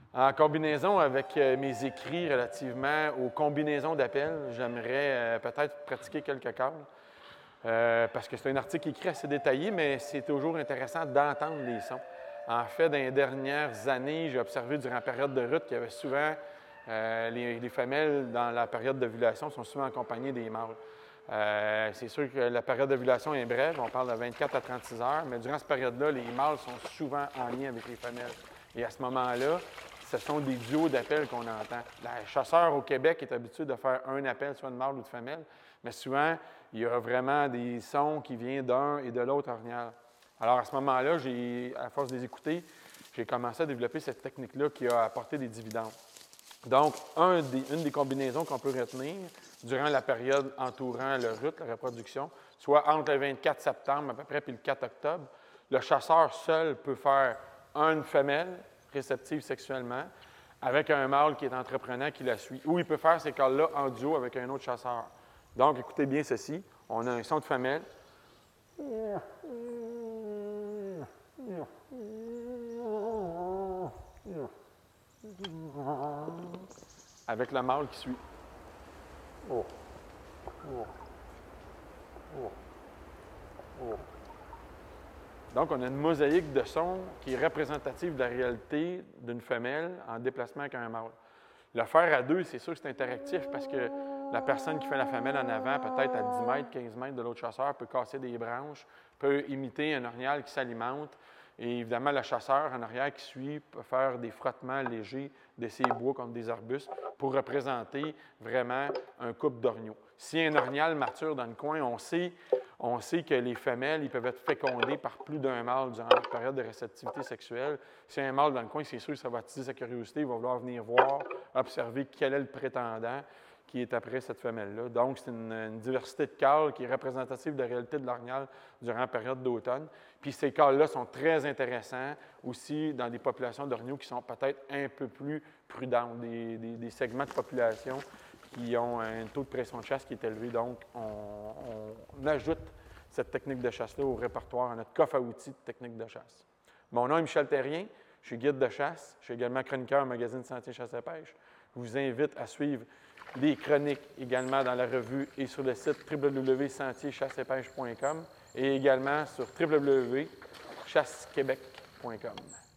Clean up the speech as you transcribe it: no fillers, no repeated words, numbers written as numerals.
En combinaison avec mes écrits relativement aux combinaisons d'appels, j'aimerais peut-être pratiquer quelques calls. Parce que c'est un article écrit assez détaillé, mais c'est toujours intéressant d'entendre les sons. En fait, dans les dernières années, j'ai observé durant la période de rut qu'il y avait souvent les femelles dans la période d'ovulation sont souvent accompagnées des mâles. C'est sûr que la période d'ovulation est brève, on parle de 24 à 36 heures, mais durant cette période-là, les mâles sont souvent en lien avec les femelles. Et à ce moment-là, ce sont des duos d'appels qu'on entend. Le chasseur au Québec est habitué de faire un appel, soit de mâle ou de femelle, mais souvent, il y a vraiment des sons qui viennent d'un et de l'autre orignal. Alors, à ce moment-là, à force de les écouter, j'ai commencé à développer cette technique-là qui a apporté des dividendes. Donc, une des combinaisons qu'on peut retenir durant la période entourant le rut, la reproduction, soit entre le 24 septembre à peu près puis le 4 octobre, le chasseur seul peut faire une femelle réceptive sexuellement avec un mâle qui est entreprenant qui la suit. Ou il peut faire ces calls-là en duo avec un autre chasseur. Donc, écoutez bien ceci. On a un son de femelle. Avec le mâle qui suit. Donc, on a une mosaïque de sons qui est représentative de la réalité d'une femelle en déplacement avec un mâle. Le faire à deux, c'est sûr que c'est interactif parce que la personne qui fait la femelle en avant, peut-être à 10 mètres, 15 mètres de l'autre chasseur, peut casser des branches, peut imiter un orignal qui s'alimente. Et évidemment, le chasseur en arrière qui suit peut faire des frottements légers de ses bois contre des arbustes pour représenter vraiment un couple d'orignaux. Si un orignal mature dans le coin, on sait que les femelles ils peuvent être fécondées par plus d'un mâle durant leur période de réceptivité sexuelle. Si un mâle dans le coin, c'est sûr que ça va attiser sa curiosité, il va vouloir venir voir, observer quel est le prétendant qui est après cette femelle-là. Donc, c'est une diversité de calls qui est représentative de la réalité de l'orignal durant la période d'automne. Puis ces calls-là sont très intéressants aussi dans des populations d'orignaux qui sont peut-être un peu plus prudentes, des segments de population qui ont un taux de pression de chasse qui est élevé. Donc, on ajoute cette technique de chasse-là au répertoire, à notre coffre à outils de techniques de chasse. Mon nom est Michel Terrien, je suis guide de chasse, je suis également chroniqueur au magazine Sentier Chasse et Pêche. Je vous invite à suivre les chroniques également dans la revue et sur le site www.sentierchasseetpêche.com et également sur www.chassequebec.com.